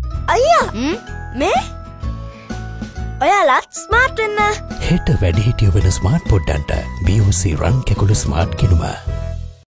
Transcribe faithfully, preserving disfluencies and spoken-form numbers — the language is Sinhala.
අයියා මේ ඔයාලත් ස්මාර්ට් වෙන්න. හෙට වැඩිහිටියෝ වෙන ස්මාර්ට් පොඩ්ඩන්ට බී ඕ සී රන් කැකුළු ස්මාර්ට් කිනුම